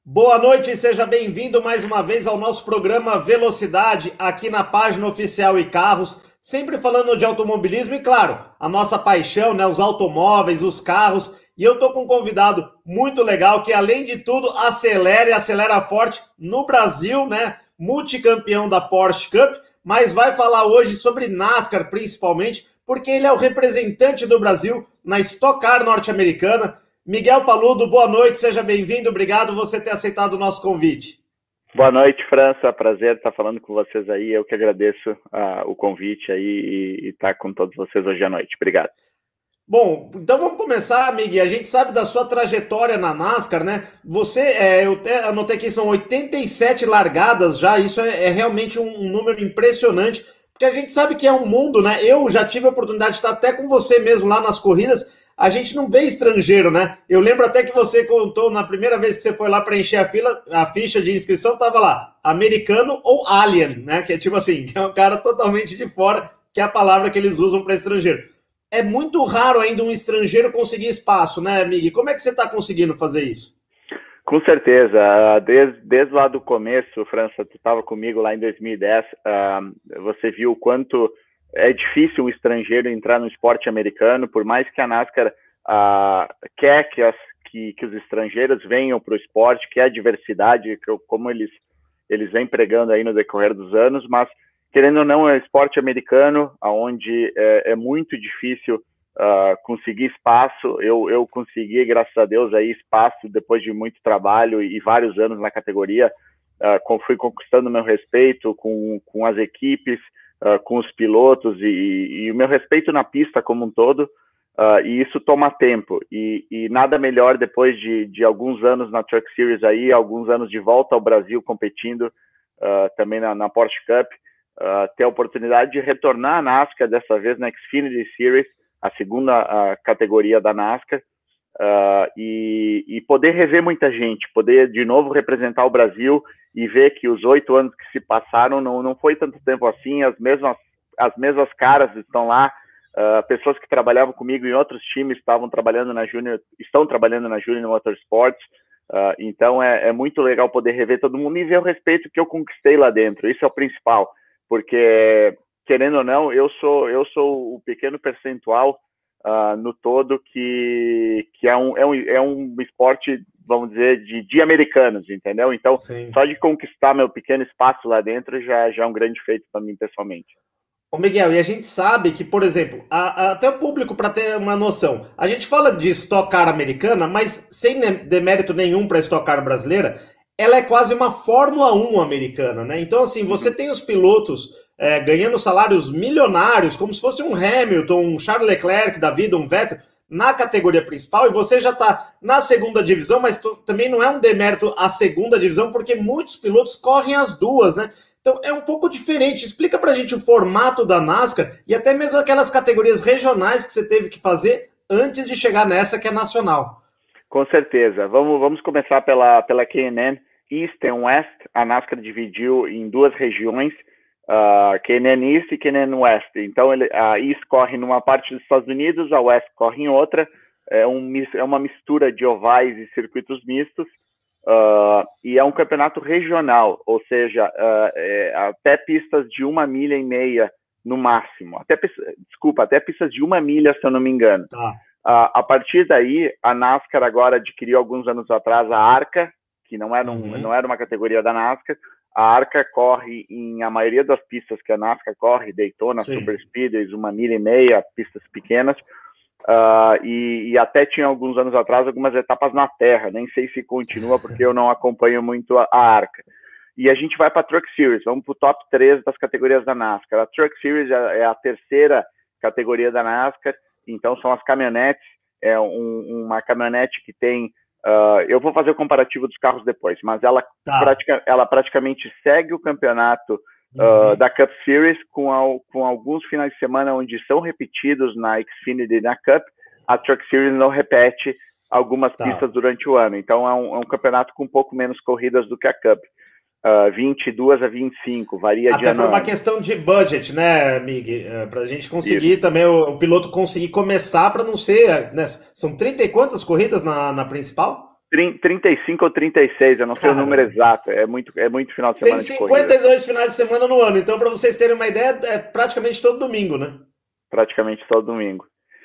Boa noite e seja bem-vindo mais uma vez ao nosso programa Velocidade, aqui na página oficial e-Carros, sempre falando de automobilismo e, claro, a nossa paixão, né, os automóveis, os carros. E eu tô com um convidado muito legal que, além de tudo, acelera e acelera forte no Brasil, né, multicampeão da Porsche Cup, mas vai falar hoje sobre NASCAR principalmente, porque ele é o representante do Brasil na Stock Car norte-americana. Miguel Paludo, boa noite, seja bem-vindo, obrigado por você ter aceitado o nosso convite. Boa noite, França, prazer estar falando com vocês aí, eu que agradeço o convite aí e estar com todos vocês hoje à noite, obrigado. Bom, então vamos começar, Miguel, a gente sabe da sua trajetória na NASCAR, né? Você, eu anotei aqui, são 87 largadas já, isso é realmente um número impressionante, porque a gente sabe que é um mundo, né? Eu já tive a oportunidade de estar até com você mesmo lá nas corridas. A gente não vê estrangeiro, né? Eu lembro até que você contou na primeira vez que você foi lá preencher a ficha de inscrição, tava lá, americano ou alien, né? Que é tipo assim, que é um cara totalmente de fora, que é a palavra que eles usam para estrangeiro. É muito raro ainda um estrangeiro conseguir espaço, né, Miguel? Como é que você está conseguindo fazer isso? Com certeza, desde lá do começo, França, tu estava comigo lá em 2010, você viu o quanto é difícil o estrangeiro entrar no esporte americano, por mais que a NASCAR quer que os estrangeiros venham para o esporte, que é a diversidade, como eles vêm pregando aí no decorrer dos anos, mas querendo ou não, é esporte americano, onde é muito difícil conseguir espaço. Eu consegui, graças a Deus, aí espaço depois de muito trabalho e vários anos na categoria. Fui conquistando meu respeito com as equipes, com os pilotos e o meu respeito na pista como um todo, e isso toma tempo, e nada melhor depois de alguns anos na Truck Series aí, alguns anos de volta ao Brasil competindo também na Porsche Cup, ter a oportunidade de retornar à NASCAR, dessa vez na Xfinity Series, a segunda categoria da NASCAR, e poder rever muita gente, poder de novo representar o Brasil e ver que os 8 anos que se passaram não foi tanto tempo assim, as mesmas caras estão lá, pessoas que trabalhavam comigo em outros times estão trabalhando na Junior Motorsports, então é muito legal poder rever todo mundo e ver o respeito que eu conquistei lá dentro, isso é o principal, porque querendo ou não, eu sou o pequeno percentual no todo que é um esporte, vamos dizer, de americanos, entendeu? Então, sim, só de conquistar meu pequeno espaço lá dentro já é um grande feito para mim pessoalmente. Ô Miguel, e a gente sabe que, por exemplo, até o público, para ter uma noção, a gente fala de Stock Car americana, mas sem demérito nenhum para a Stock Car brasileira, ela é quase uma Fórmula 1 americana, né? Então, assim, você tem os pilotos ganhando salários milionários, como se fosse um Hamilton, um Charles Leclerc da vida, um Vettel, na categoria principal, e você já está na segunda divisão, mas também não é um demérito a segunda divisão, porque muitos pilotos correm as duas, né? Então é um pouco diferente. Explica pra gente o formato da NASCAR e até mesmo aquelas categorias regionais que você teve que fazer antes de chegar nessa que é nacional. Com certeza. Vamos começar pela K&N East e West. A NASCAR dividiu em duas regiões, K&N East e K&N West. Então a East corre numa parte dos Estados Unidos, a West corre em outra. É uma mistura de ovais e circuitos mistos. E é um campeonato regional, ou seja, até pistas de 1,5 milha no máximo, até pistas de 1 milha, se eu não me engano. A partir daí, a NASCAR agora adquiriu alguns anos atrás a ARCA, que não era uma categoria da NASCAR. A ARCA corre em a maioria das pistas que a NASCAR corre, Daytona, sim, Super Speedways, 1,5 milha, pistas pequenas. E até tinha alguns anos atrás algumas etapas na terra, nem sei se continua porque eu não acompanho muito a ARCA. E a gente vai para a Truck Series, vamos para o top 3 das categorias da NASCAR. A Truck Series é a terceira categoria da NASCAR, então são as caminhonetes, uma caminhonete que tem, eu vou fazer o comparativo dos carros depois, mas ela praticamente segue o campeonato da Cup Series com alguns finais de semana onde são repetidos na Xfinity e na Cup. A Truck Series não repete algumas pistas durante o ano, então é um campeonato com um pouco menos corridas do que a Cup, 22 a 25, varia de ano a ano. Até por uma questão de budget, né, Miguel? Para a gente conseguir também, o piloto conseguir começar para não ser, né, são 30 e quantas corridas na principal? 35 ou 36, eu não sei o número exato, é muito final de semana de corrida. Tem 52 finais de semana no ano, então para vocês terem uma ideia, é praticamente todo domingo, né? Praticamente todo domingo.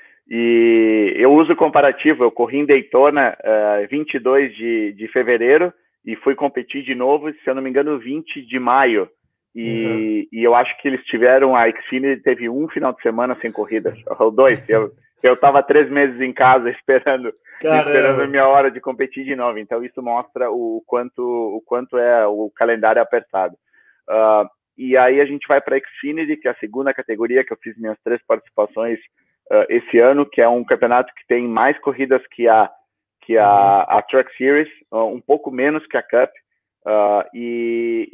E eu uso comparativo, eu corri em Daytona 22 de fevereiro e fui competir de novo, se eu não me engano, 20 de maio. E eu acho que eles tiveram, a Xfinity teve um final de semana sem corridas, ou 2. Eu estava 3 meses em casa esperando a minha hora de competir de novo. Então isso mostra o quanto é o calendário apertado. E aí a gente vai para a Xfinity, que é a segunda categoria que eu fiz minhas 3 participações esse ano, que é um campeonato que tem mais corridas que a Truck Series, um pouco menos que a Cup. E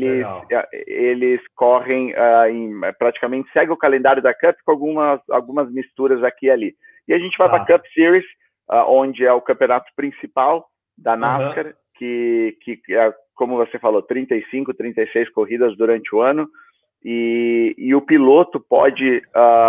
eles correm praticamente segue o calendário da Cup com algumas misturas aqui e ali. E a gente vai para a Cup Series, onde é o campeonato principal da NASCAR, que é, como você falou, 35, 36 corridas durante o ano. E o piloto pode,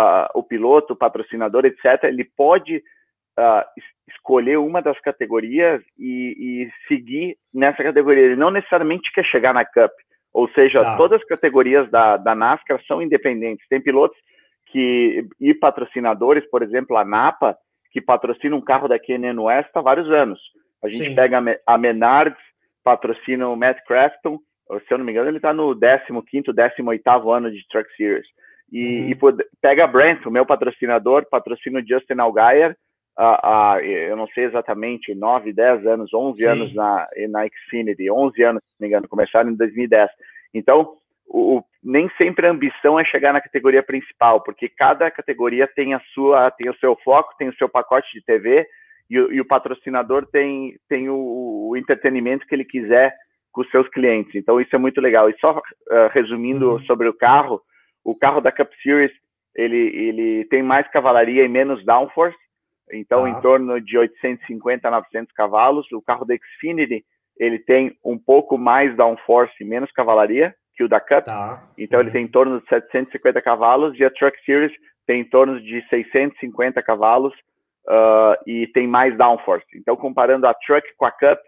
o patrocinador, etc., ele pode escolher uma das categorias e seguir nessa categoria. Ele não necessariamente quer chegar na Cup, ou seja, todas as categorias da NASCAR são independentes. Tem pilotos e patrocinadores, por exemplo, a Napa, que patrocina um carro da K&N West há vários anos. A gente pega a Menards, patrocina o Matt Crafton, se eu não me engano, ele está no 15º, 18º ano de Truck Series. E pega a Brent, o meu patrocinador, patrocina o Justin Allgaier, eu não sei exatamente, 9, 10 anos, 11 anos na Xfinity, 11 anos, se não me engano, começaram em 2010. Então, nem sempre a ambição é chegar na categoria principal, porque cada categoria tem o seu foco, tem o seu pacote de TV, e o patrocinador tem o entretenimento que ele quiser com os seus clientes. Então, isso é muito legal. E só resumindo sobre o carro da Cup Series, ele tem mais cavalaria e menos downforce, então em torno de 850 a 900 cavalos. O carro da Xfinity, ele tem um pouco mais downforce e menos cavalaria que o da Cup, então ele tem em torno de 750 cavalos, e a Truck Series tem em torno de 650 cavalos e tem mais downforce. Então, comparando a Truck com a Cup,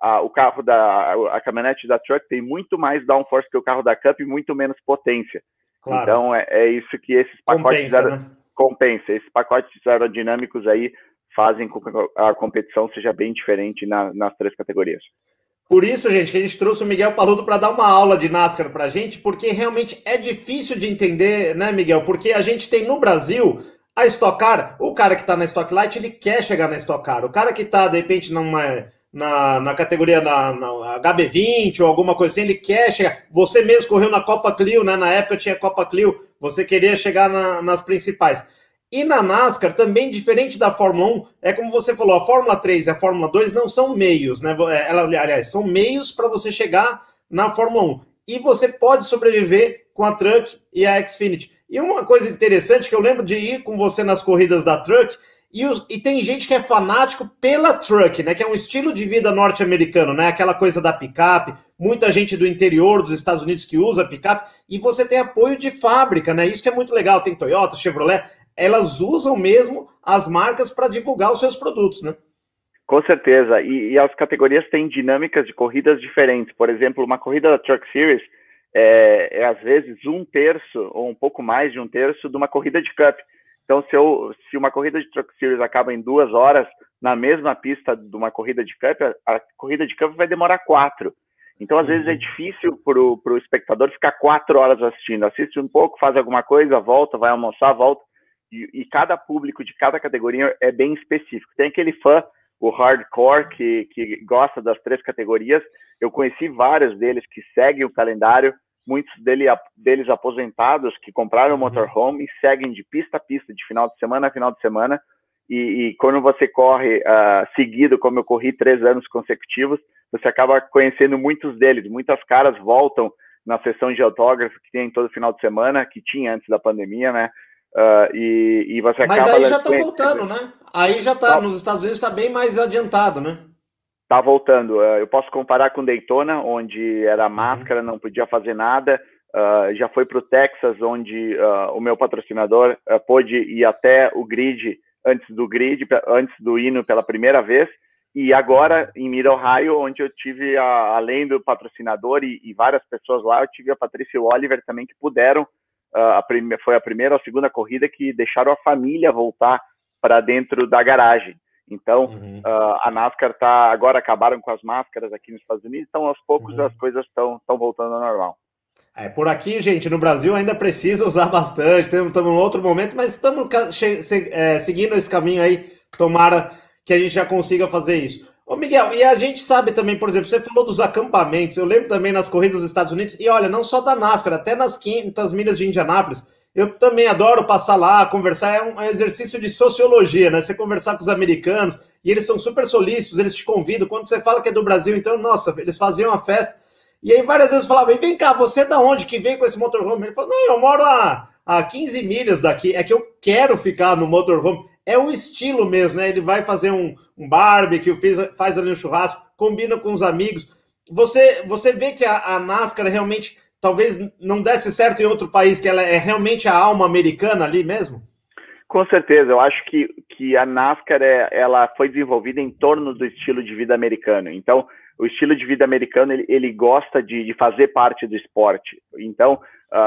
a caminhonete da Truck tem muito mais downforce que o carro da Cup e muito menos potência. Claro. Então, é isso que esses pacotes compensa. Esses pacotes aerodinâmicos aí fazem com que a competição seja bem diferente nas 3 categorias. Por isso, gente, que a gente trouxe o Miguel Paludo para dar uma aula de NASCAR para a gente, porque realmente é difícil de entender, né, Miguel? Porque a gente tem no Brasil a Stock Car, o cara que está na Stock Light, ele quer chegar na Stock Car. O cara que está, de repente, na categoria na HB20 ou alguma coisa assim, ele quer chegar. Você mesmo correu na Copa Clio, né? Na época tinha Copa Clio, você queria chegar nas principais. E na NASCAR, também diferente da Fórmula 1, é como você falou, a Fórmula 3 e a Fórmula 2 não são meios, né? Aliás, são meios para você chegar na Fórmula 1. E você pode sobreviver com a Truck e a Xfinity. E uma coisa interessante, que eu lembro de ir com você nas corridas da Truck, e tem gente que é fanático pela Truck, né? Que é um estilo de vida norte-americano, né? Aquela coisa da picape, muita gente do interior dos Estados Unidos que usa picape, e você tem apoio de fábrica, né? Isso que é muito legal, tem Toyota, Chevrolet, elas usam mesmo as marcas para divulgar os seus produtos, né? Com certeza, e as categorias têm dinâmicas de corridas diferentes. Por exemplo, uma corrida da Truck Series é às vezes 1/3 ou um pouco mais de 1/3 de uma corrida de Cup. Então, se uma corrida de Truck Series acaba em 2 horas, na mesma pista de uma corrida de Cup, a corrida de Cup vai demorar 4. Então, às vezes é difícil para o espectador ficar 4 horas assistindo. Assiste um pouco, faz alguma coisa, volta, vai almoçar, volta. E cada público de cada categoria é bem específico. Tem aquele fã, o hardcore, que gosta das 3 categorias. Eu conheci vários deles que seguem o calendário, muitos deles aposentados, que compraram o motorhome e seguem de pista a pista, de final de semana a final de semana. E quando você corre seguido, como eu corri 3 anos consecutivos, você acaba conhecendo muitos deles. Muitas caras voltam na sessão de autógrafo que tem todo final de semana, que tinha antes da pandemia, né? E você acaba... Mas aí já está voltando, né? Aí já está, nos Estados Unidos está bem mais adiantado, né? Está voltando. Eu posso comparar com Daytona, onde era máscara, não podia fazer nada. Já foi para o Texas, onde o meu patrocinador pôde ir até o grid, antes do hino pela primeira vez. E agora, em Mid-Ohio, onde eu tive, além do patrocinador e várias pessoas lá, eu tive a Patrícia e o Oliver também, que puderam, foi a primeira ou a segunda corrida que deixaram a família voltar para dentro da garagem. Então, a NASCAR agora acabaram com as máscaras aqui nos Estados Unidos, então aos poucos as coisas estão voltando ao normal. Por aqui, gente, no Brasil ainda precisa usar bastante, estamos em outro momento, mas estamos seguindo esse caminho aí, tomara que a gente já consiga fazer isso. Ô Miguel, e a gente sabe também, por exemplo, você falou dos acampamentos, eu lembro também nas corridas dos Estados Unidos, e olha, não só da NASCAR, até nas 500 milhas de Indianápolis, eu também adoro passar lá, conversar, é um exercício de sociologia, né? Você conversar com os americanos, e eles são super solícitos, eles te convidam, quando você fala que é do Brasil, então, nossa, eles faziam uma festa. E aí várias vezes falavam, vem cá, você é da onde que veio com esse motorhome? Ele falou, não, eu moro a 15 milhas daqui, é que eu quero ficar no motorhome. É o estilo mesmo, né? Ele vai fazer um barbecue, faz ali um churrasco, combina com os amigos. Você vê que a NASCAR realmente talvez não desse certo em outro país, que ela é realmente a alma americana ali mesmo? Com certeza, eu acho que a NASCAR ela foi desenvolvida em torno do estilo de vida americano. Então, o estilo de vida americano, ele gosta de fazer parte do esporte. Então,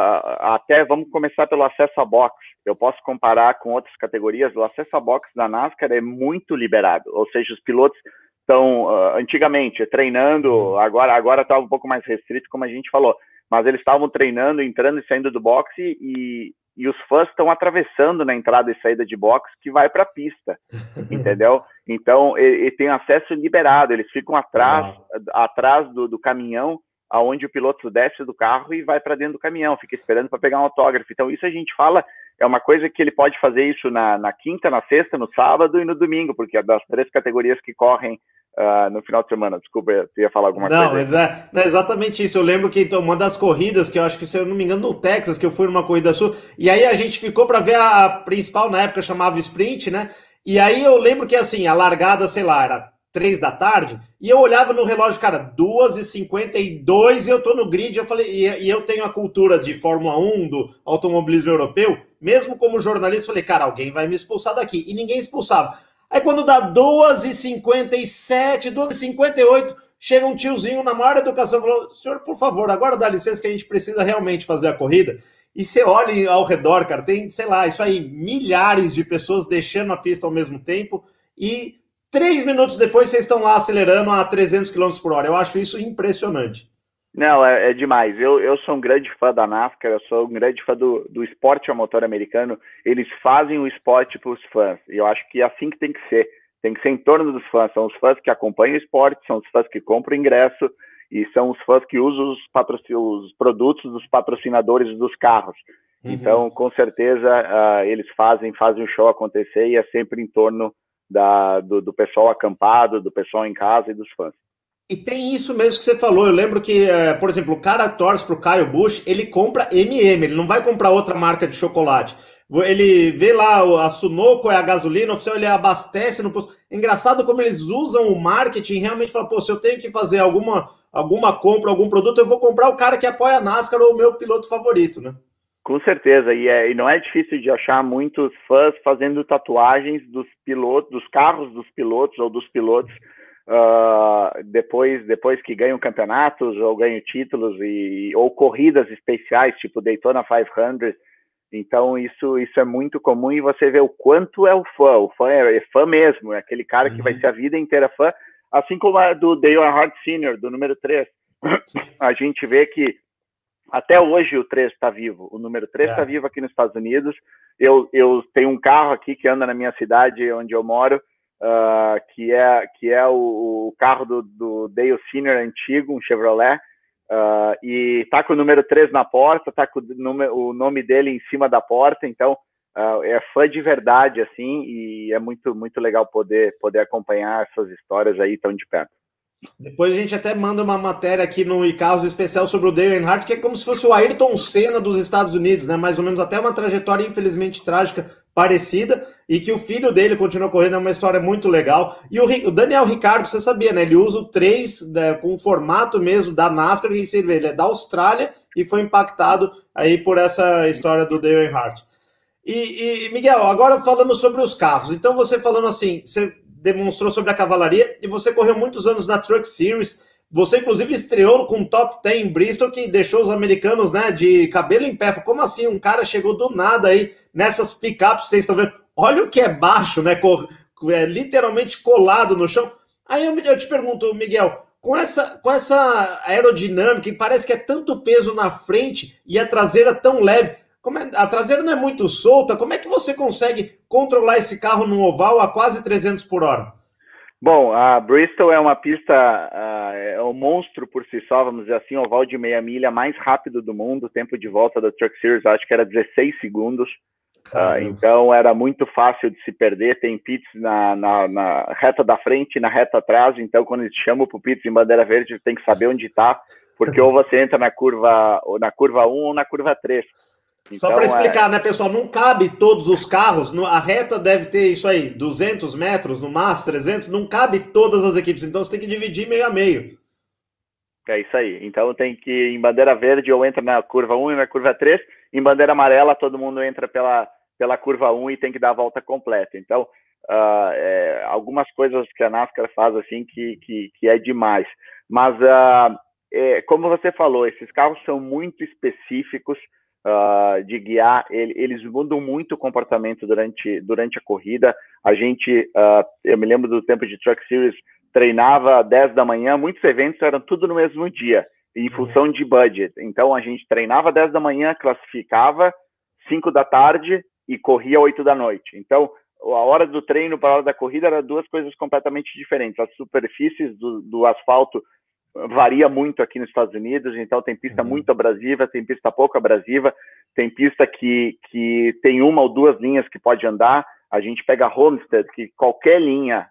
até vamos começar pelo acesso a box. Eu posso comparar com outras categorias. O acesso a box da NASCAR é muito liberado, ou seja, os pilotos estão, antigamente, treinando, agora está um pouco mais restrito, como a gente falou, mas eles estavam treinando, entrando e saindo do box e os fãs estão atravessando na entrada e saída de box que vai para a pista, entendeu? Então, ele tem acesso liberado, eles ficam atrás do caminhão, aonde o piloto desce do carro e vai para dentro do caminhão, fica esperando para pegar um autógrafo. Então, isso a gente fala, é uma coisa que ele pode fazer isso na quinta, na sexta, no sábado e no domingo, porque é das 3 categorias que correm no final de semana. Desculpa, eu ia falar alguma coisa. Não, mas é exatamente isso. Eu lembro que uma das corridas, que eu acho que, se eu não me engano, no Texas, que eu fui numa corrida sua, e aí a gente ficou para ver a principal, na época chamava Sprint, né? E aí eu lembro que, assim, a largada, sei lá, era 3 da tarde, e eu olhava no relógio, cara, 2h52, e eu tô no grid, eu falei, e eu tenho a cultura de Fórmula 1, do automobilismo europeu, mesmo como jornalista, falei, cara, alguém vai me expulsar daqui, e ninguém expulsava. Aí quando dá 2h57, 2h58, chega um tiozinho na maior educação, falou, senhor, por favor, agora dá licença que a gente precisa realmente fazer a corrida. E você olha ao redor, cara, tem, sei lá, isso aí, milhares de pessoas deixando a pista ao mesmo tempo, e 3 minutos depois vocês estão lá acelerando a 300 km por hora. Eu acho isso impressionante. Não, é demais. Eu sou um grande fã da NASCAR, eu sou um grande fã do esporte a motor americano. Eles fazem o esporte para os fãs, e eu acho que é assim que tem que ser. Tem que ser em torno dos fãs. São os fãs que acompanham o esporte, são os fãs que compram ingresso, e são os fãs que usam os produtos dos patrocinadores dos carros. Então, com certeza, eles fazem o show acontecer, e é sempre em torno do pessoal acampado, do pessoal em casa e dos fãs. E tem isso mesmo que você falou. Eu lembro que, por exemplo, o cara torce pro Kyle Busch, ele compra MM, ele não vai comprar outra marca de chocolate. Ele vê lá a Sunoco, é a gasolina oficial, ele abastece no posto. É engraçado como eles usam o marketing, realmente falam, pô, se eu tenho que fazer alguma compra, algum produto, eu vou comprar o cara que apoia a NASCAR ou o meu piloto favorito, né? Com certeza, e não é difícil de achar muitos fãs fazendo tatuagens dos pilotos, dos carros dos pilotos ou dos pilotos, depois que ganham campeonatos ou ganham títulos ou corridas especiais, tipo Daytona 500. Então isso é muito comum, e você vê o quanto é o fã é fã mesmo, é aquele cara que vai ser a vida inteira fã, assim como a do Dale Earnhardt Sr., do número 3. A gente vê que até hoje o 3 está vivo, o número 3 está vivo aqui nos Estados Unidos. Eu tenho um carro aqui que anda na minha cidade, onde eu moro, que é o carro do Dale Sr. antigo, um Chevrolet, e tá com o número 3 na porta, tá com o nome dele em cima da porta. Então é fã de verdade, assim, e é muito, muito legal poder acompanhar essas histórias aí tão de perto. Depois a gente até manda uma matéria aqui no iCarros especial sobre o Dale Earnhardt, que é como se fosse o Ayrton Senna dos Estados Unidos, né? Mais ou menos, até uma trajetória infelizmente trágica, parecida, e que o filho dele continua correndo, é uma história muito legal. E o Daniel Ricciardo, você sabia, né? Ele usa o 3, né, com o formato mesmo da NASCAR, que ele é da Austrália e foi impactado aí por essa história do Dale Earnhardt. E Miguel, agora falando sobre os carros, então você falando assim, você demonstrou sobre a cavalaria, e você correu muitos anos na Truck Series. Você, inclusive, estreou com um top 10 em Bristol, que deixou os americanos, né, de cabelo em pé. Como assim? Um cara chegou do nada aí nessas picapes, vocês estão vendo? Olha o que é baixo, né? Literalmente colado no chão. Aí eu te pergunto, Miguel, com essa aerodinâmica, e parece que é tanto peso na frente e a traseira tão leve, a traseira não é muito solta, como é que você consegue controlar esse carro no oval a quase 300 por hora? Bom, a Bristol é uma pista, é um monstro por si só, vamos dizer assim, oval de meia milha mais rápido do mundo. O tempo de volta da Truck Series acho que era 16 segundos. Então era muito fácil de se perder. Tem pits na reta da frente e na reta atrás. Então quando eles chamam para o pits em bandeira verde, tem que saber onde está, porque ou você entra na curva 1 ou na curva 3. Então, só para explicar, né, pessoal, não cabe todos os carros, a reta deve ter isso aí, 200 metros, no máximo 300, não cabe todas as equipes, então você tem que dividir meio a meio. É isso aí, então tem que ir em bandeira verde ou entra na curva 1 e na curva 3, em bandeira amarela todo mundo entra pela curva 1 e tem que dar a volta completa. Então, algumas coisas que a NASCAR faz assim que é demais, mas como você falou, esses carros são muito específicos, de guiar, eles mudam muito o comportamento durante a corrida. A gente, eu me lembro do tempo de Truck Series, treinava 10 da manhã, muitos eventos eram tudo no mesmo dia, em função de budget. Então a gente treinava 10 da manhã, classificava 5 da tarde e corria 8 da noite. Então a hora do treino para a hora da corrida eram duas coisas completamente diferentes. As superfícies do asfalto varia muito aqui nos Estados Unidos, então tem pista muito abrasiva, tem pista pouco abrasiva, tem pista que tem uma ou duas linhas que pode andar. A gente pega Homestead, que qualquer linha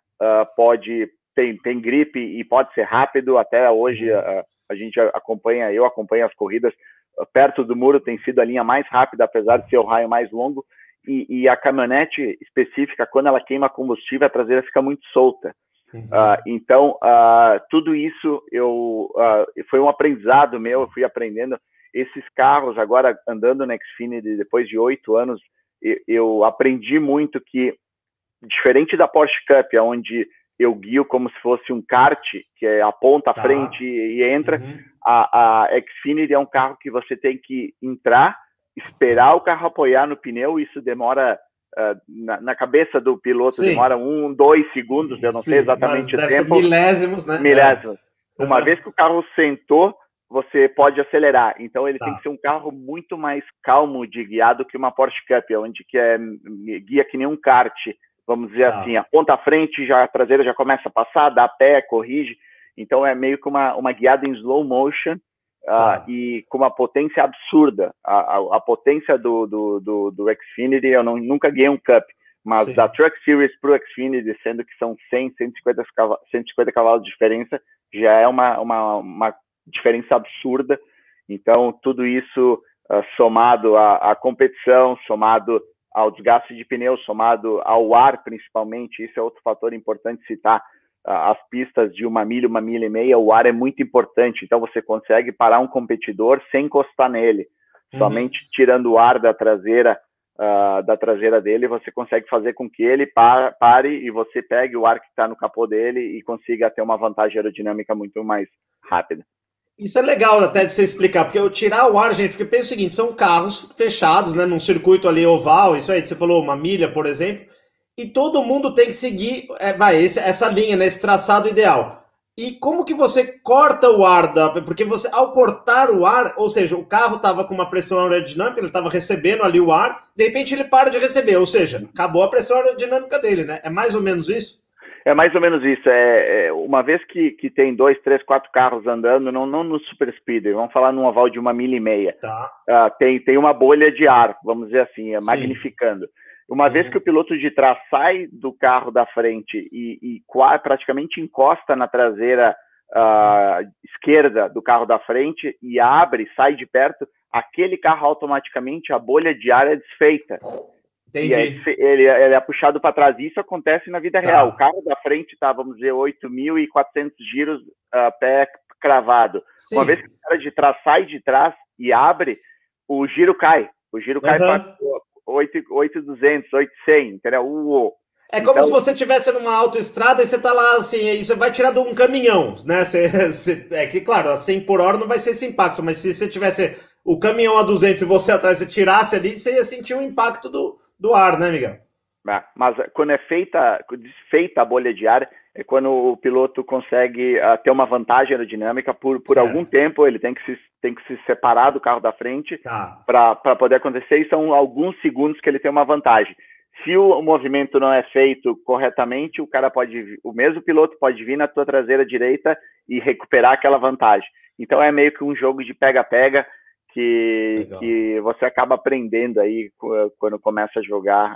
tem grip e pode ser rápido. Até hoje a gente eu acompanho as corridas perto do muro, tem sido a linha mais rápida, apesar de ser o raio mais longo, e a caminhonete específica, quando ela queima combustível, a traseira fica muito solta. Então, tudo isso foi um aprendizado meu, eu fui aprendendo. Esses carros, agora andando na Xfinity, depois de 8 anos, eu aprendi muito que, diferente da Porsche Cup, onde eu guio como se fosse um kart, que aponta à frente e entra, a Xfinity é um carro que você tem que entrar, esperar o carro apoiar no pneu, isso demora... na cabeça do piloto demora 1, 2 segundos, eu não sei exatamente o tempo. Milésimos, né? Milésimos. Uma vez que o carro sentou, você pode acelerar. Então ele tem que ser um carro muito mais calmo de guiar do que uma Porsche Cup, onde guia que nem um kart, vamos dizer assim, aponta à frente, a traseira já começa a passar, dá pé, corrige. Então é meio que uma guiada em slow motion, e com uma potência absurda. A potência do Xfinity, eu nunca guiei um Cup, mas da Truck Series para o Xfinity, sendo que são 100, 150 cavalos de diferença, já é uma diferença absurda. Então, tudo isso somado à competição, somado ao desgaste de pneus, somado ao ar, principalmente, isso é outro fator importante citar. As pistas de 1 milha, 1 milha e meia, o ar é muito importante, então você consegue parar um competidor sem encostar nele, somente tirando o ar da traseira dele, você consegue fazer com que ele pare e você pegue o ar que está no capô dele e consiga ter uma vantagem aerodinâmica muito mais rápida. Isso é legal até de você explicar, porque eu tirar o ar, gente, porque pensa o seguinte, são carros fechados, né, num circuito ali oval, isso aí, você falou 1 milha, por exemplo, e todo mundo tem que seguir essa linha, né, esse traçado ideal. E como que você corta o ar? Porque você, ao cortar o ar, ou seja, o carro estava com uma pressão aerodinâmica, ele estava recebendo ali o ar, de repente ele para de receber, ou seja, acabou a pressão aerodinâmica dele, né? É mais ou menos isso? É mais ou menos isso. Uma vez que tem 2, 3, 4 carros andando, não no super speeder, vamos falar num oval de 1 milha e meia, tem uma bolha de ar, vamos dizer assim, magnificando. Uma vez que o piloto de trás sai do carro da frente e praticamente encosta na traseira esquerda do carro da frente e abre, sai de perto, aquele carro automaticamente, a bolha de ar é desfeita. Entendi. E ele é puxado para trás. Isso acontece na vida real. O carro da frente está, vamos dizer, 8.400 giros, pé cravado. Sim. Uma vez que o cara de trás sai de trás e abre, o giro cai. O giro cai para 8.200, 8.100, entendeu? É como se você estivesse numa autoestrada e você tá lá assim, e você vai tirar de um caminhão, né? É que, claro, a 100 por hora não vai ser esse impacto, mas se você tivesse o caminhão a 200 e você atrás, você tirasse ali, você ia sentir o impacto do ar, né, Miguel? Mas quando é desfeita a bolha de ar, é quando o piloto consegue ter uma vantagem aerodinâmica por algum tempo, ele tem que se separar do carro da frente para poder acontecer, e são alguns segundos que ele tem uma vantagem. Se o movimento não é feito corretamente, o mesmo piloto pode vir na tua traseira direita e recuperar aquela vantagem. Então é meio que um jogo de pega-pega que você acaba aprendendo aí quando começa a jogar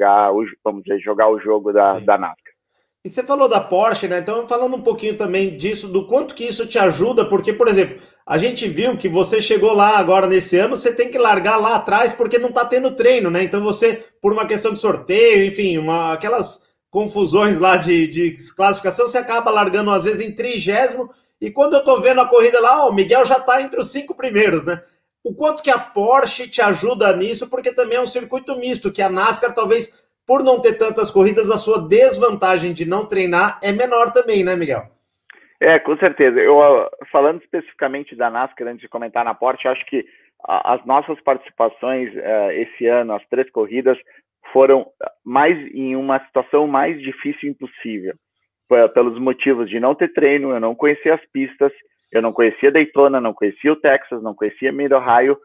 o jogo da NASCAR. E você falou da Porsche, né? Então, falando um pouquinho também disso, do quanto que isso te ajuda, porque, por exemplo, a gente viu que você chegou lá agora nesse ano, você tem que largar lá atrás porque não tá tendo treino, né? Então você, por uma questão de sorteio, enfim, aquelas confusões lá de classificação, você acaba largando às vezes em 30º, e quando eu tô vendo a corrida lá, o Miguel já tá entre os 5 primeiros, né? O quanto que a Porsche te ajuda nisso, porque também é um circuito misto, que a NASCAR talvez, por não ter tantas corridas, a sua desvantagem de não treinar é menor também, né, Miguel? Com certeza. Falando especificamente da NASCAR, antes de comentar na Porsche, acho que as nossas participações esse ano, as 3 corridas, foram em uma situação mais difícil impossível, pelos motivos de não ter treino, eu não conhecia as pistas, eu não conhecia Daytona, não conhecia o Texas, não conhecia Mid-Ohio,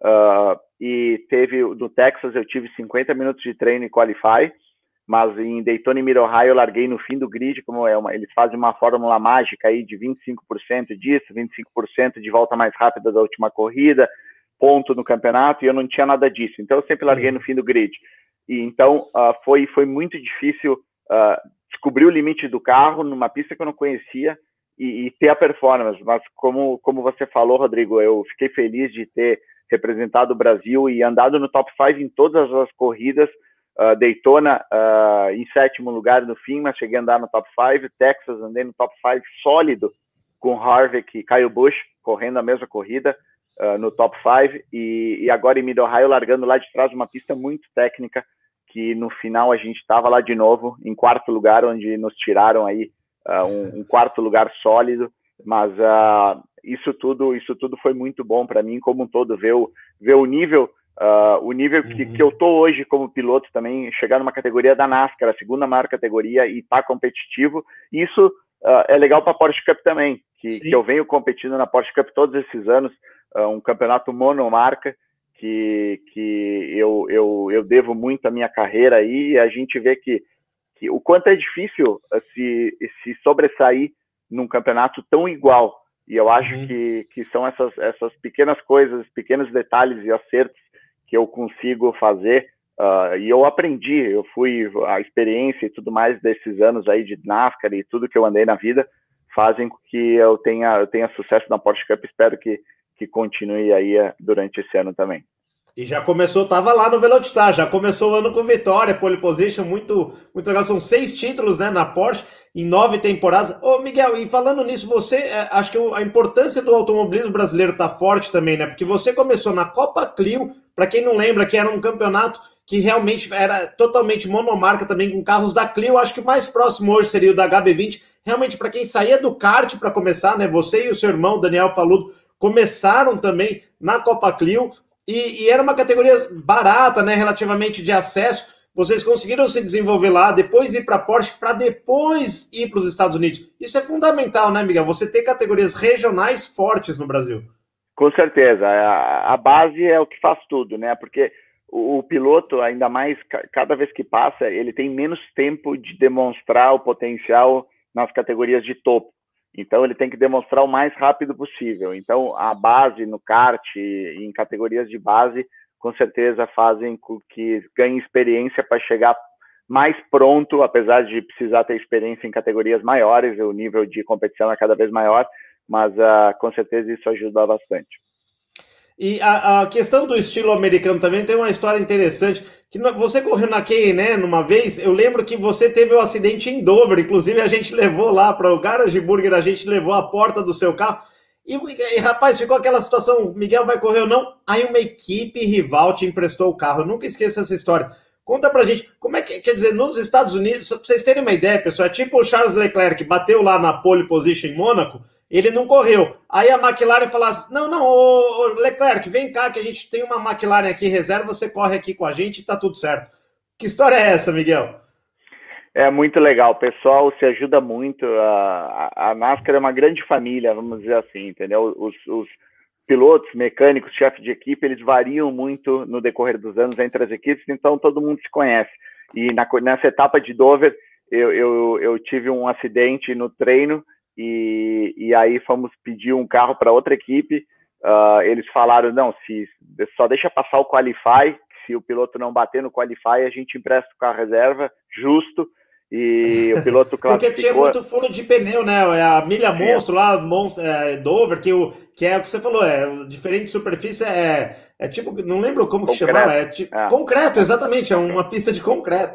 e no Texas eu tive 50 minutos de treino e qualify, mas em Daytona e Mid-Ohio eu larguei no fim do grid, eles fazem uma fórmula mágica aí de 25% disso, 25% de volta mais rápida da última corrida, ponto no campeonato, e eu não tinha nada disso, então eu sempre larguei no fim do grid. E então foi muito difícil descobrir o limite do carro numa pista que eu não conhecia e ter a performance, mas como você falou, Rodrigo, eu fiquei feliz de ter representado o Brasil e andado no top 5 em todas as corridas. Daytona em 7º lugar no fim, mas cheguei a andar no top 5. Texas andei no top 5 sólido, com Harvick e Kyle Busch correndo a mesma corrida no top 5, e agora em Mid-Ohio largando lá de trás, uma pista muito técnica, que no final a gente estava lá de novo em 4º lugar, onde nos tiraram aí um 4º lugar sólido, mas isso tudo foi muito bom para mim como um todo, ver o nível que eu tô hoje como piloto também, chegar numa categoria da NASCAR, a 2ª maior categoria, e tá competitivo. Isso é legal para a Porsche Cup também, que eu venho competindo na Porsche Cup todos esses anos, um campeonato monomarca, que eu devo muito à minha carreira aí, e a gente vê que o quanto é difícil se sobressair num campeonato tão igual. E eu acho que são essas pequenas coisas, pequenos detalhes e acertos que eu consigo fazer, e eu aprendi, a experiência e tudo mais desses anos aí de NASCAR e tudo que eu andei na vida fazem com que eu tenha sucesso na Porsche Cup. Espero que continue aí durante esse ano também. E já começou, tava lá no Velocitar, já começou o ano com vitória, pole position, muito legal. São 6 títulos, né, na Porsche, em 9 temporadas. Ô, Miguel, e falando nisso, acho que a importância do automobilismo brasileiro tá forte também, né? Porque você começou na Copa Clio, para quem não lembra, que era um campeonato que realmente era totalmente monomarca também, com carros da Clio. Acho que o mais próximo hoje seria o da HB20. Realmente, para quem saía do kart para começar, né? Você e o seu irmão, Daniel Paludo, começaram também na Copa Clio. E era uma categoria barata, né, relativamente de acesso. Vocês conseguiram se desenvolver lá, depois ir para a Porsche, para depois ir para os Estados Unidos. Isso é fundamental, né, Miguel? Você ter categorias regionais fortes no Brasil. Com certeza. A base é o que faz tudo, né? Porque o piloto, ainda mais, cada vez que passa, ele tem menos tempo de demonstrar o potencial nas categorias de topo. Então, ele tem que demonstrar o mais rápido possível. Então, a base no kart e em categorias de base, com certeza fazem com que ganhe experiência para chegar mais pronto, apesar de precisar ter experiência em categorias maiores, o nível de competição é cada vez maior, mas com certeza isso ajuda bastante. E a questão do estilo americano também tem uma história interessante, que você correu na K&N numa vez, eu lembro que você teve um acidente em Dover, inclusive a gente levou lá para o Garage Burger, a gente levou a porta do seu carro, e rapaz, ficou aquela situação, Miguel vai correr ou não? Aí uma equipe rival te emprestou o carro, eu nunca esqueço essa história. Conta pra gente, como é que, quer dizer, nos Estados Unidos, só pra vocês terem uma ideia, pessoal, é tipo o Charles Leclerc, que bateu lá na pole position em Mônaco, ele não correu. Aí a McLaren falasse, não, ô Leclerc, vem cá que a gente tem uma McLaren aqui reserva, você corre aqui com a gente e tá tudo certo. Que história é essa, Miguel? É muito legal, o pessoal se ajuda muito, a NASCAR é uma grande família, vamos dizer assim, entendeu? Os pilotos, mecânicos, chefes de equipe, eles variam muito no decorrer dos anos entre as equipes, então todo mundo se conhece. E nessa etapa de Dover, eu tive um acidente no treino e aí fomos pedir um carro para outra equipe. Eles falaram, não, se só deixa passar o Qualify, se o piloto não bater no Qualify, a gente empresta o carro reserva, justo. E o piloto classificou... Porque tinha muito furo de pneu, né? A milha monstro lá, Dover, que é o que você falou, diferente de superfície, é tipo, não lembro como que chamava, é tipo concreto, exatamente, é uma pista de concreto.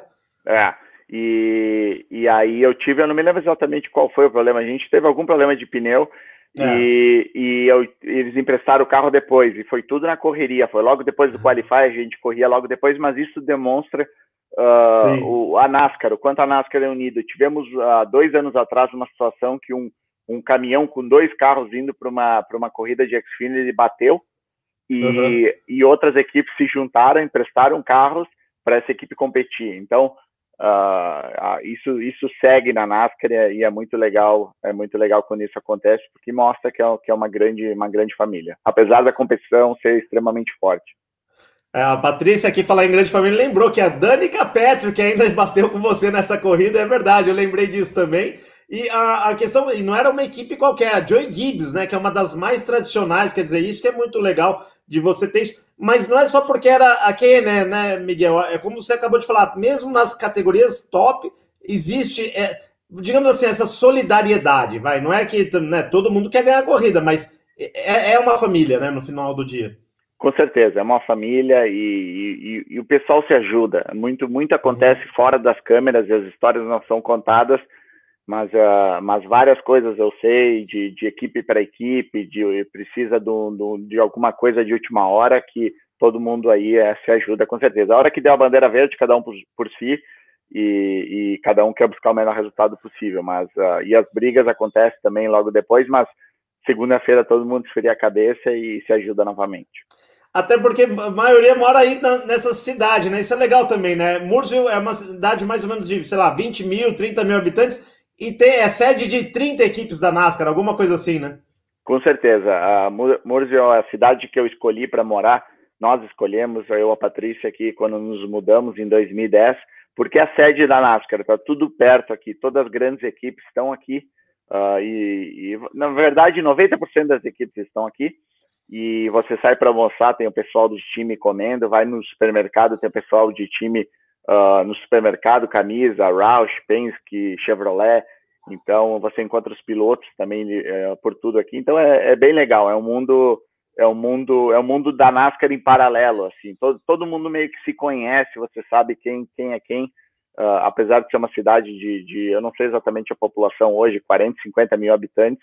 E aí eu não me lembro exatamente qual foi o problema, a gente teve algum problema de pneu, eles emprestaram o carro depois, e foi tudo na correria, foi logo depois do Qualify, a gente corria logo depois, mas isso demonstra a NASCAR, o quanto a NASCAR é unida. Tivemos 2 anos atrás uma situação que um caminhão com 2 carros indo para uma corrida de Xfinity bateu, e outras equipes se juntaram, emprestaram carros para essa equipe competir. Então, isso segue na NASCAR e é muito legal quando isso acontece, porque mostra que é uma grande família, apesar da competição ser extremamente forte. A Patrícia aqui, falar em grande família, lembrou que a Danica Petro, que ainda bateu com você nessa corrida, é verdade, eu lembrei disso também. E a questão, e não era uma equipe qualquer, a Joey Gibbs, né, que é uma das mais tradicionais, quer dizer, isso que é muito legal de você ter isso, mas não é só porque era a quem, né, Miguel? É como você acabou de falar, mesmo nas categorias top, existe, digamos assim, essa solidariedade, vai, não é que todo mundo quer ganhar a corrida, mas é uma família, né, no final do dia. Com certeza, é uma família e o pessoal se ajuda. Muito acontece fora das câmeras e as histórias não são contadas, mas várias coisas eu sei de equipe para equipe, precisa de alguma coisa de última hora que todo mundo aí se ajuda, com certeza. A hora que der a bandeira verde, cada um por si e cada um quer buscar o melhor resultado possível, e as brigas acontecem também logo depois, mas segunda-feira todo mundo esfria a cabeça e se ajuda novamente. Até porque a maioria mora aí nessa cidade, né? Isso é legal também, né? Mooresville é uma cidade mais ou menos de, sei lá, 20 mil, 30 mil habitantes e é sede de 30 equipes da NASCAR, alguma coisa assim, né? Com certeza. A Mooresville é a cidade que eu escolhi para morar. Nós escolhemos, eu e a Patrícia aqui, quando nos mudamos em 2010, porque é a sede da NASCAR, está tudo perto aqui, todas as grandes equipes estão aqui, na verdade 90% das equipes estão aqui. E você sai para almoçar, tem o pessoal do time comendo, vai no supermercado, tem o pessoal de time no supermercado, camisa, Roush, Penske, Chevrolet, então você encontra os pilotos também por tudo aqui, então é bem legal, é um mundo da NASCAR em paralelo, assim, todo mundo meio que se conhece, você sabe quem é quem, apesar de ser uma cidade eu não sei exatamente a população hoje, 40, 50 mil habitantes,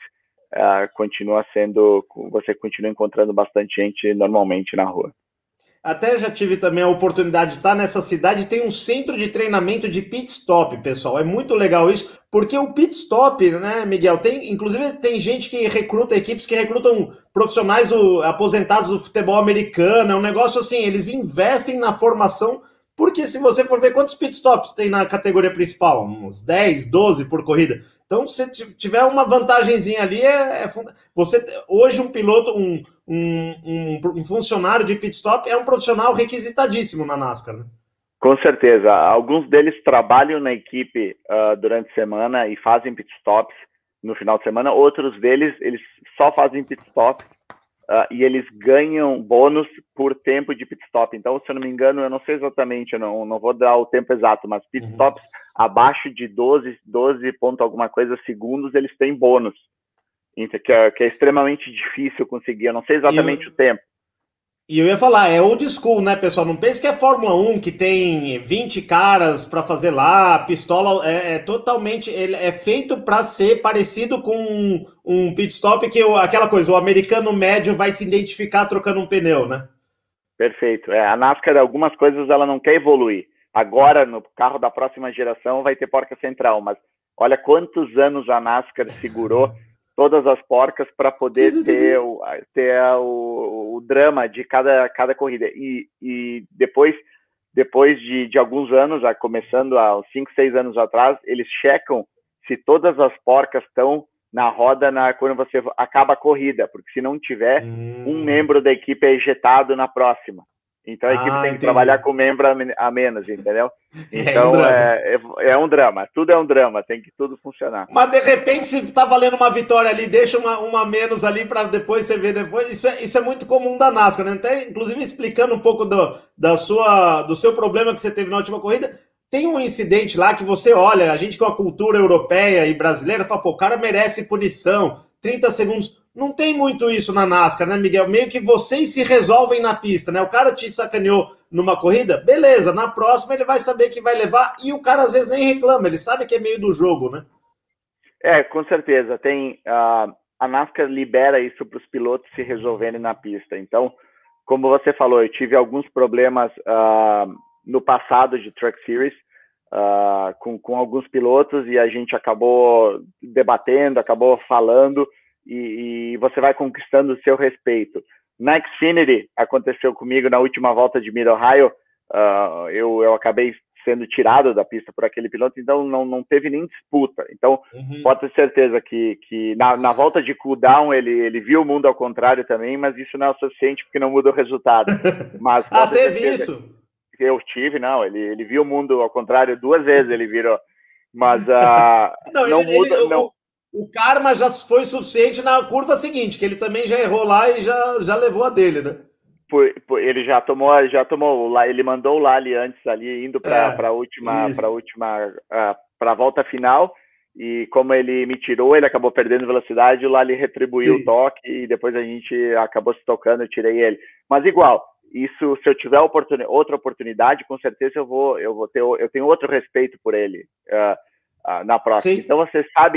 você continua encontrando bastante gente normalmente na rua. Até já tive também a oportunidade de estar nessa cidade, tem um centro de treinamento de pit stop, pessoal, é muito legal isso, porque o pit stop, né, Miguel, inclusive tem gente que recruta, equipes que recrutam profissionais aposentados do futebol americano, é um negócio assim, eles investem na formação, porque se você for ver quantos pit stops tem na categoria principal, uns 10, 12 por corrida. Então, se tiver uma vantagenzinha ali, você hoje um piloto, um funcionário de pit stop é um profissional requisitadíssimo na NASCAR, né? Com certeza. Alguns deles trabalham na equipe durante a semana e fazem pit stops no final de semana. Outros deles, eles só fazem pit stops e eles ganham bônus por tempo de pit stop. Então, se eu não me engano, eu não sei exatamente, eu não vou dar o tempo exato, mas pit stops abaixo de 12 ponto alguma coisa segundos, eles têm bônus, que é extremamente difícil conseguir, eu não sei exatamente o tempo. E eu ia falar, é old school, né, pessoal? Não pense que é Fórmula 1, que tem 20 caras para fazer lá, pistola, totalmente, ele é feito para ser parecido com um pit stop, que aquela coisa, o americano médio vai se identificar trocando um pneu, né? Perfeito. A NASCAR, algumas coisas ela não quer evoluir. agora no carro da próxima geração vai ter porca central, mas olha quantos anos a NASCAR segurou todas as porcas para poder ter o drama de cada corrida. E depois de alguns anos, já começando há 5, 6 anos atrás, eles checam se todas as porcas estão na roda quando você acaba a corrida, porque se não tiver, um membro da equipe é ejetado na próxima. Então a equipe tem que trabalhar com membro a menos, entendeu? Então é um drama, tudo é um drama, tem que tudo funcionar. Mas de repente, se tá valendo uma vitória ali, deixa uma menos ali para depois você ver depois. Isso é muito comum da NASCAR, né? Até, inclusive, explicando um pouco do seu problema que você teve na última corrida. Tem um incidente lá que você olha, a gente com a cultura europeia e brasileira, fala, pô, o cara merece punição, 30 segundos. Não tem muito isso na NASCAR, né, Miguel? Meio que vocês se resolvem na pista, né? O cara te sacaneou numa corrida, beleza, na próxima ele vai saber que vai levar e o cara às vezes nem reclama, ele sabe que é meio do jogo, né? Com certeza. A NASCAR libera isso para os pilotos se resolverem na pista. Então, como você falou, eu tive alguns problemas no passado de Truck Series com alguns pilotos e a gente acabou debatendo, acabou falando e você vai conquistando o seu respeito. Na Xfinity, aconteceu comigo na última volta de Mid-Ohio, eu acabei sendo tirado da pista por aquele piloto, então não teve nem disputa. Então, pode ter certeza que na volta de cooldown ele viu o mundo ao contrário também, mas isso não é o suficiente porque não muda o resultado. Mas teve isso? Eu tive, não, ele viu o mundo ao contrário 2 vezes, ele virou, mas não muda, não. O karma já foi suficiente na curva seguinte, que ele também já errou lá e já levou a dele, né? Ele já tomou lá, ele mandou o Lally antes ali, indo para a volta final, e como ele me tirou, ele acabou perdendo velocidade, o Lally retribuiu o toque, e depois a gente acabou se tocando, eu tirei ele. Mas igual, isso, se eu tiver outra oportunidade, com certeza eu tenho outro respeito por ele na próxima. Sim. Então você sabe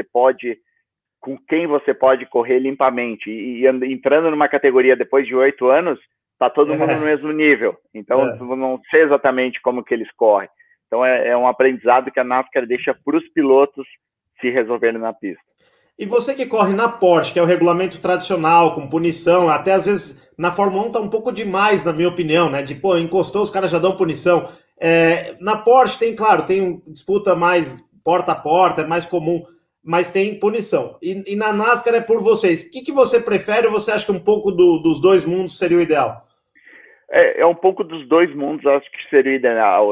com quem você pode correr limpamente. E entrando numa categoria depois de 8 anos, tá todo mundo no mesmo nível. Então, não sei exatamente como que eles correm. Então, é um aprendizado que a NASCAR deixa para os pilotos se resolverem na pista. E você que corre na Porsche, que é o regulamento tradicional, com punição, até às vezes na Fórmula 1 tá um pouco demais, na minha opinião, né? De, encostou, os caras já dão punição. Na Porsche tem disputa mais porta a porta, é mais comum, mas tem punição. E na NASCAR é por vocês. O que você prefere ou você acha que um pouco dos dois mundos seria o ideal? É um pouco dos dois mundos, acho que seria o ideal.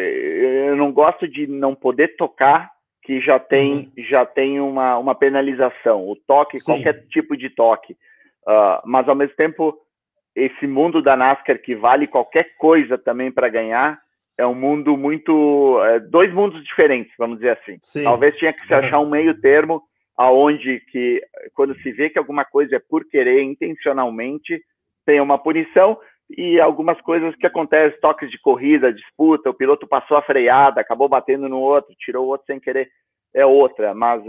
Eu não gosto de não poder tocar, que já tem uma penalização. O toque, sim, qualquer tipo de toque. Mas, ao mesmo tempo, esse mundo da NASCAR que vale qualquer coisa também para ganhar, é um mundo muito... dois mundos diferentes, vamos dizer assim. Sim. Talvez tinha que se achar um meio termo aonde que, quando se vê que alguma coisa é por querer, intencionalmente, tem uma punição e algumas coisas que acontecem, toques de corrida, disputa, o piloto passou a freada, acabou batendo no outro, tirou o outro sem querer, é outra. Mas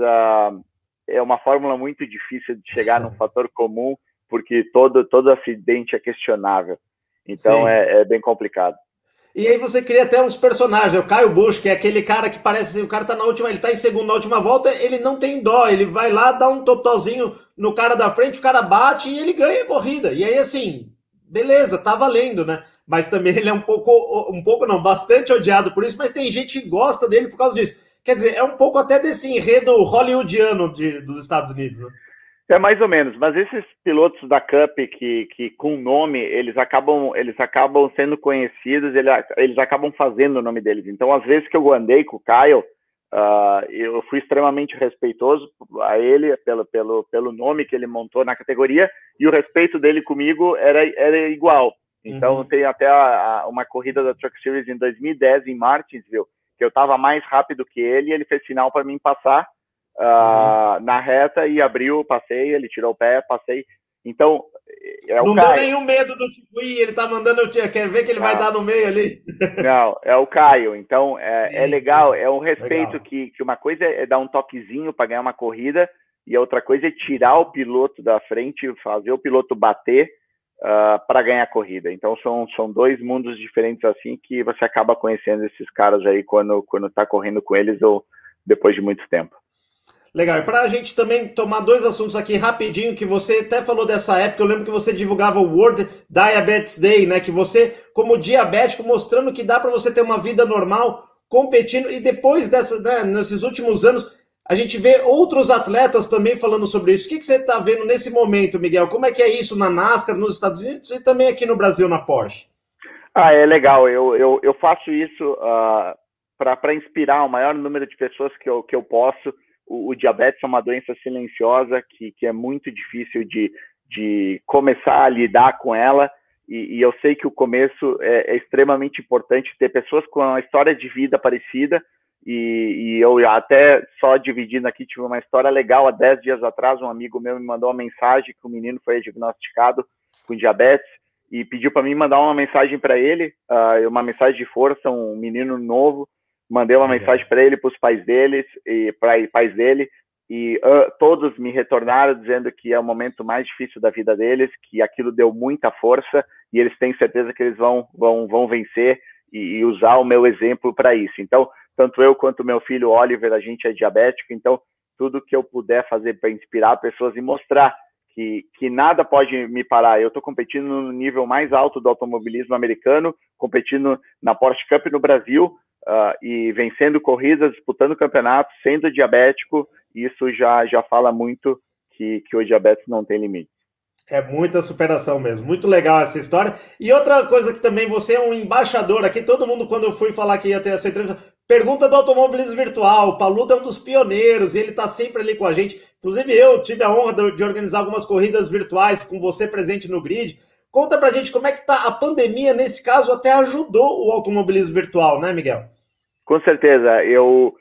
é uma fórmula muito difícil de chegar num fator comum, porque todo acidente é questionável. Então, é bem complicado. E aí você cria até uns personagens, o Kyle Busch, que é aquele cara que parece, o cara tá ele tá em segundo na última volta, ele não tem dó, ele vai lá, dá um totozinho no cara da frente, o cara bate e ele ganha a corrida. E aí, assim, beleza, tá valendo, né? Mas também ele é bastante odiado por isso, mas tem gente que gosta dele por causa disso. Quer dizer, é um pouco até desse enredo hollywoodiano dos Estados Unidos, né? É mais ou menos, mas esses pilotos da Cup que com nome, eles acabam sendo conhecidos, eles acabam fazendo o nome deles. Então, às vezes que eu andei com o Kyle, eu fui extremamente respeitoso a ele pelo nome que ele montou na categoria, e o respeito dele comigo era igual. Então, tem até uma corrida da Truck Series em 2010 em Martinsville, que eu estava mais rápido que ele, e ele fez sinal para mim passar na reta e abriu, passei, ele tirou o pé, passei. Então, não deu nenhum medo do tipo, ele tá mandando, quer ver que ele vai dar no meio ali? Não, é o Caio. Então, é legal, é um respeito que uma coisa é dar um toquezinho para ganhar uma corrida, e a outra coisa é tirar o piloto da frente, fazer o piloto bater, para ganhar a corrida. Então são dois mundos diferentes assim que você acaba conhecendo esses caras aí quando está correndo com eles ou depois de muito tempo. Legal, e para a gente também tomar dois assuntos aqui rapidinho, que você até falou dessa época, eu lembro que você divulgava o World Diabetes Day, né? Que você, como diabético, mostrando que dá para você ter uma vida normal, competindo, e depois dessa, né, nesses últimos anos, a gente vê outros atletas também falando sobre isso. O que você está vendo nesse momento, Miguel? Como é que é isso na NASCAR, nos Estados Unidos e também aqui no Brasil, na Porsche? É legal, eu faço isso para inspirar o maior número de pessoas que eu posso. O diabetes é uma doença silenciosa que é muito difícil de começar a lidar com ela, e eu sei que o começo é extremamente importante ter pessoas com uma história de vida parecida, e eu até só dividindo aqui, tive uma história legal. Há 10 dias atrás, um amigo meu me mandou uma mensagem que o menino foi diagnosticado com diabetes, e pediu para mim mandar uma mensagem para ele, uma mensagem de força, um menino novo. Mandei uma mensagem para ele, para os pais deles e para pais dele, e todos me retornaram dizendo que é o momento mais difícil da vida deles, que aquilo deu muita força e eles têm certeza que eles vão vencer e usar o meu exemplo para isso. Então, tanto eu quanto meu filho Oliver, a gente é diabético, então tudo que eu puder fazer para inspirar pessoas e mostrar que nada pode me parar. Eu estou competindo no nível mais alto do automobilismo americano, competindo na Porsche Cup no Brasil, e vencendo corridas, disputando campeonatos, sendo diabético. Isso já fala muito que o diabetes não tem limite. É muita superação mesmo, muito legal essa história. E outra coisa que também você é um embaixador aqui, todo mundo quando eu fui falar que ia ter essa entrevista, pergunta do automobilismo virtual. O Paludo é um dos pioneiros e ele está sempre ali com a gente. Inclusive eu tive a honra de organizar algumas corridas virtuais com você presente no grid. Conta pra gente como é que tá a pandemia, nesse caso até ajudou o automobilismo virtual, né, Miguel? Com certeza, eu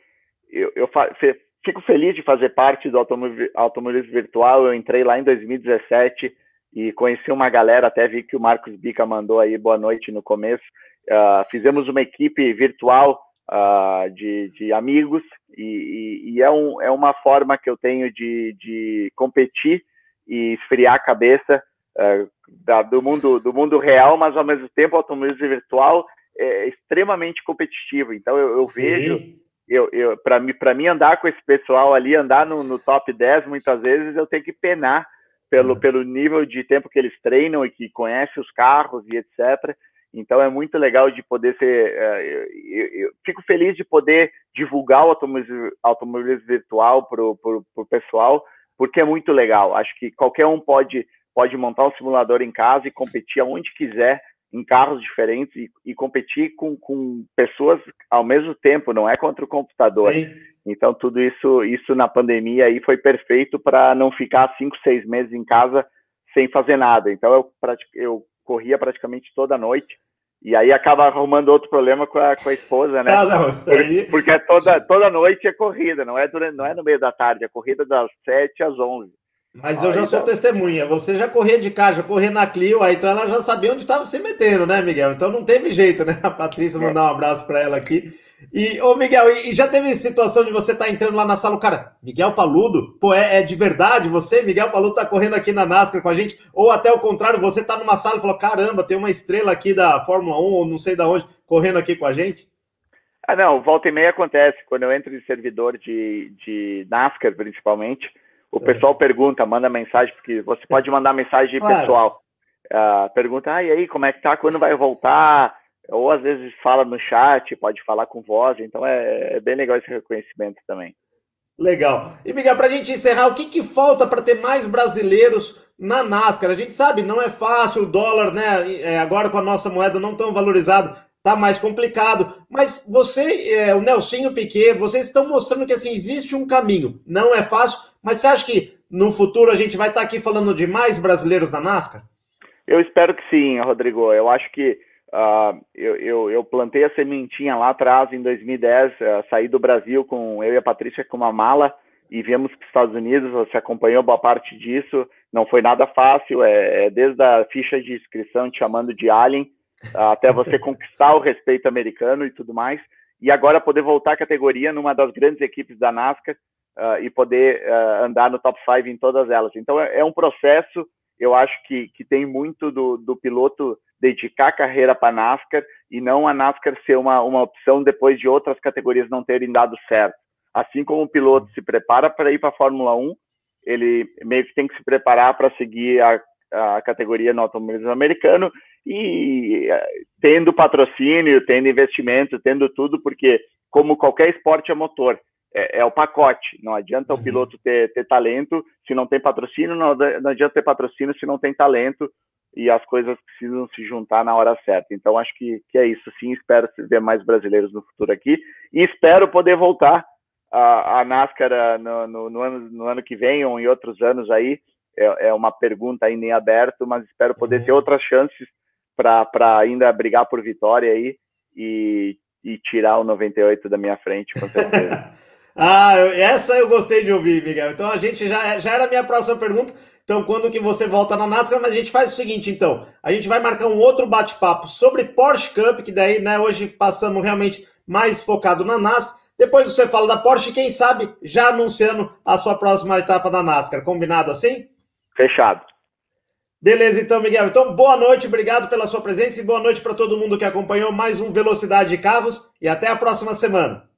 fico feliz de fazer parte do automobilismo virtual. Eu entrei lá em 2017 e conheci uma galera, até vi que o Marcos Bica mandou aí boa noite no começo. Fizemos uma equipe virtual de amigos e é uma forma que eu tenho de competir e esfriar a cabeça do mundo real, mas ao mesmo tempo o automobilismo virtual é extremamente competitivo. Então eu vejo, para mim andar com esse pessoal ali, andar no top 10, muitas vezes eu tenho que penar pelo nível de tempo que eles treinam e que conhecem os carros e etc. Então é muito legal de poder ser... eu fico feliz de poder divulgar o automobilismo virtual para o pessoal, porque é muito legal. Acho que qualquer um pode montar um simulador em casa e competir aonde quiser, em carros diferentes, e competir com pessoas ao mesmo tempo, não é contra o computador. Sim. Então tudo isso na pandemia aí foi perfeito para não ficar 5, 6 meses em casa sem fazer nada. Então eu corria praticamente toda noite, e aí acaba arrumando outro problema com a esposa, né? Porque toda noite é corrida, não é no meio da tarde, é corrida das 7 às 11. Mas eu já sou testemunha, você já corria de carro, já corria na Clio, aí então ela já sabia onde estava se metendo, né, Miguel? Então não teve jeito, né? A Patrícia mandar um abraço para ela aqui. E, ô Miguel, e já teve situação de você estar entrando lá na sala, o cara, Miguel Paludo? Pô, é de verdade você? Miguel Paludo tá correndo aqui na NASCAR com a gente? Ou até o contrário, você tá numa sala e falou, caramba, tem uma estrela aqui da Fórmula 1, ou não sei de onde, correndo aqui com a gente? Não, volta e meia acontece, quando eu entro em servidor de NASCAR, principalmente, o pessoal pergunta, manda mensagem, porque você pode mandar mensagem pessoal. Pergunta, e aí, como é que tá? Quando vai voltar? Ou às vezes fala no chat, pode falar com voz. Então é bem legal esse reconhecimento também. Legal. E Miguel, para a gente encerrar, o que falta para ter mais brasileiros na NASCAR? A gente sabe, não é fácil, o dólar, né? Agora com a nossa moeda não tão valorizado, tá mais complicado. Mas você, o Nelsinho Piquet, vocês estão mostrando que assim, existe um caminho. Não é fácil, mas você acha que no futuro a gente vai estar aqui falando de mais brasileiros na NASCAR? Eu espero que sim, Rodrigo. Eu acho que eu plantei a sementinha lá atrás, em 2010, saí do Brasil com eu e a Patrícia com uma mala e viemos para os Estados Unidos. Você acompanhou boa parte disso. Não foi nada fácil, desde a ficha de inscrição te chamando de alien, até você conquistar o respeito americano e tudo mais. E agora poder voltar à categoria numa das grandes equipes da NASCAR e poder andar no top 5 em todas elas. Então é um processo. eu acho que tem muito do piloto dedicar a carreira para a NASCAR e não a NASCAR ser uma opção depois de outras categorias não terem dado certo. Assim como o piloto se prepara para ir para a Fórmula 1, ele meio que tem que se preparar para seguir a categoria no automobilismo americano e tendo patrocínio, tendo investimento, tendo tudo, porque como qualquer esporte a motor, é o pacote. Não adianta o piloto ter talento se não tem patrocínio, não adianta ter patrocínio se não tem talento, e as coisas precisam se juntar na hora certa. Então, acho que é isso. Sim, espero ver mais brasileiros no futuro aqui, e espero poder voltar a NASCAR no ano que vem ou em outros anos aí. É uma pergunta ainda em aberto, mas espero poder ter outras chances para ainda brigar por vitória aí e tirar o 98 da minha frente, com certeza. Essa eu gostei de ouvir, Miguel. Então a gente já era a minha próxima pergunta. Então, quando que você volta na NASCAR? Mas a gente faz o seguinte, então. A gente vai marcar um outro bate-papo sobre Porsche Cup, que daí, né, hoje passamos realmente mais focado na NASCAR. Depois você fala da Porsche, quem sabe já anunciando a sua próxima etapa na NASCAR. Combinado assim? Fechado. Beleza, então, Miguel. Então, boa noite, obrigado pela sua presença e boa noite para todo mundo que acompanhou mais um Velocidade de Carros e até a próxima semana.